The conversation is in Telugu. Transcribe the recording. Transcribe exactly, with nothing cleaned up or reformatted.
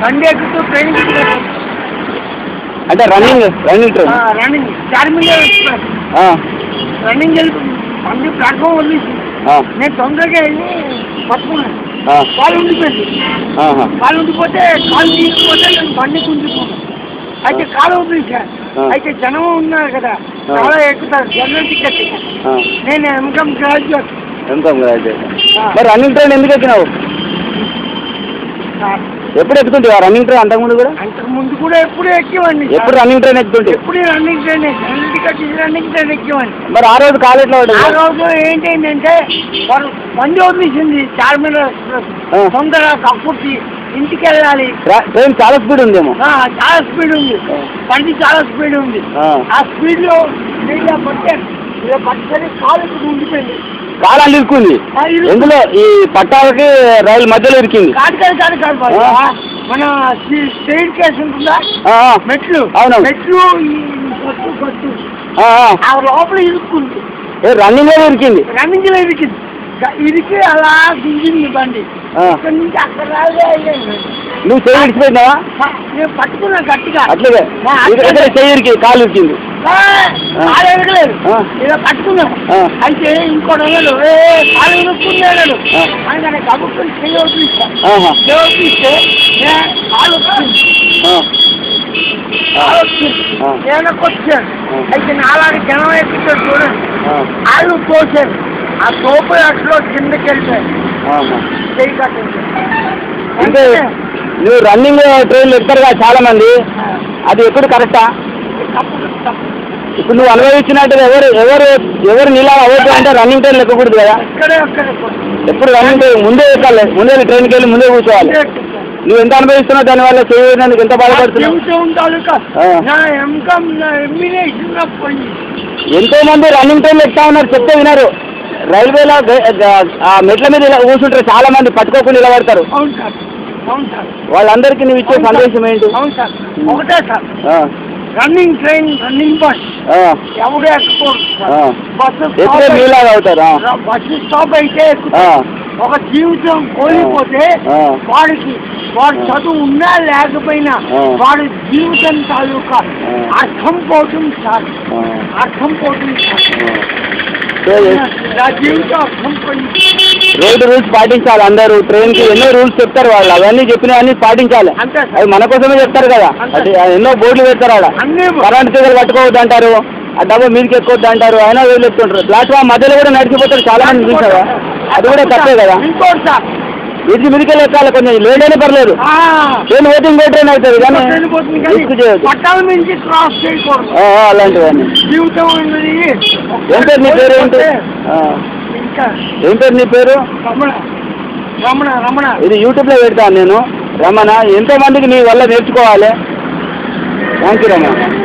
బండి ఎక్కుతూ ట్రైన్ అంటే running running train running Charminar express running వెళ్ళి బండి ప్లాట్ఫామ్ వదిలేసి నేను తొందరగా వెళ్ళి పట్టుకున్నాను. కాలు ఉండిపోయింది. కాలు ఉండిపోతే కాలు తీసుకుపోతే నేను బండి కుంటున్నాను. అయితే కాలు వదిలేసా. అయితే జనం ఉన్నారు కదా, చాలా ఎక్కుతారు జనరల్ టికెట్. నేను ఎంకమ్ గ్రాడ్యుయేట్. MCom graduate. మరి రన్నింగ్ ట్రైన్ ఎందుకు ఎక్కినావు? ఎప్పుడు ఎక్కుతుంటే రన్నింగ్ ట్రైన్ అంతకుముందు కూడా? అంతకుముందు కూడా ఎప్పుడు ఎక్కేవాడిని. ఎప్పుడు రన్నింగ్ ట్రైన్ ఎక్కుతుంటే? ఎప్పుడు running train general ticket running train ఎక్కేవాడిని. మరి ఆ రోజు కాలేట్లో ఆ రోజు ఏంటంటే బండి వదిలేసింది చార్మినార్ ఎక్స్ప్రెస్. తొందరగా కప్పుకి ఇంటికి వెళ్ళాలి. ట్రైన్ చాలా స్పీడ్ ఉందేమో. చాలా స్పీడ్ ఉంది, బండి చాలా స్పీడ్ ఉంది. ఆ స్పీడ్ లో పట్టాను. ఇలా పట్టుకొని కాలు ఉండిపోయింది. కాలు ఇరుక్కుంది ఎందులో? ఈ పట్టాలకి రైలు మధ్యలో ఇరికింది. కాదు కాదు కాదు కాదు మన స్టేట్ కేసు ఉంటుందా, మెట్లు. అవును, మెట్లు గట్టు గట్టు ఆ లోపల ఇరుక్కుంది. రన్నింగ్ లో ఇరికింది. రన్నింగ్ లో ఇరికింది. ఇరికి అలా దిగింది బండి. ఇక్కడ నుంచి అక్కడ రాగా అయ్యాను. నువ్వు చెయ్యి ఇడిచిపోయినావా? నేను పట్టుకున్నా గట్టిగా. అట్లాగే చెయ్యి ఇరికి కాలు ఇరికింది. కాలు ఎరగలేదు, ఇలా పట్టుకున్నాను. అయితే ఇంకోటి అన్నాడు, ఏ కాలు ఇరుక్కున్నాడు ఆయన కబుక్కుని చెయ్యి వదిలిస్తాను. చెయ్యి వదిలిస్తే కాలు వచ్చింది. కాలు వచ్చింది వెనక్కి వచ్చాను. అయితే నాలాంటి జనం ఎక్కుతాడు చూడండి, కాళ్ళు తోసారు. ఆ తోపు అట్లో కిందకి వెళ్ళిపోయాయి. చెయ్యి కట్టింది. అంటే నువ్వు రన్నింగ్ ట్రైన్లు ఎక్కుతారు కదా చాలా మంది, అది ఎప్పుడు కరెక్టా? ఇప్పుడు నువ్వు అనుభవించినట్టుగా ఎవరు ఎవరు ఎవరు నీలా అవ్వద్దు అంటే రన్నింగ్ ట్రైన్ ఎక్కకూడదు కదా. ఎప్పుడు రన్నింగ్ ట్రైన్ ముందే ఎక్కాలి, ముందే ట్రైన్కి వెళ్ళి ముందే కూర్చోవాలి. నువ్వు ఎంత అనుభవిస్తున్నావు దానివల్ల చేయడానికి ఎంత బాధపడుతున్నావు? ఎంతో మంది రన్నింగ్ ట్రైన్లు ఎక్కుతా ఉన్నారు, చెప్తే వినరు. రైల్వేలో ఆ మెట్ల మీద ఇలా కూర్చుంటారు చాలా మంది, పట్టుకోకుండా నిలబడతారు. వాళ్ళందరికీ నువ్వు ఇచ్చే సందేశం ఏంటి? అవును సార్, ఒకటే sir, running train running bus ఎవరు ఎక్కకూడదు. బస్సు మీలాగా అవుతారు. బస్సు స్టాప్ అయితే ఒక జీవితం కోల్పోతే వాడికి వాడు చదువు ఉన్నా లేకపోయినా వాడి జీవితం తాలూకా అర్థం పోతుంది సార్, అర్థం పోతుంది సార్. నా జీవితం అర్థం పోయింది. రోడ్డు రూల్స్ పాటించాలి అందరూ. ట్రైన్ కి ఎన్నో రూల్స్ చెప్తారు వాళ్ళు, అవన్నీ చెప్పినవన్నీ పాటించాలి. అవి మన కోసమే చెప్తారు కదా. ఎన్నో బోర్డులు పెడతారు ఆడ. కరెంట్ తీగలు పట్టుకోవద్దు అంటారు, ఆ డబ్బు మీదకి ఎక్కొద్దు అంటారు, అయినా వీళ్ళు చెప్తుంటారు. ప్లాట్ఫామ్ మధ్యలో కూడా నడిచిపోతారు చాలా మంది చూసారా? అది కూడా తప్పే కదా. వీటి మీదకి ఎక్కాలి, కొంచెం లేట్ అయినా పర్లేదు. ట్రైన్ పోతే ఇంకో ట్రైన్ అవుతుంది కానీ రిస్క్ చేయొద్దు అలాంటివన్నీ. ఏం పేరు నీ పేరు? ఏంటి ఏం పేరు నీ పేరు? రమణ. రమణ ఇది యూట్యూబ్లో పెడతాను నేను. రమణ ఎంతో మందికి నీ వల్ల నేర్చుకోవాలి. Thank you Ramana.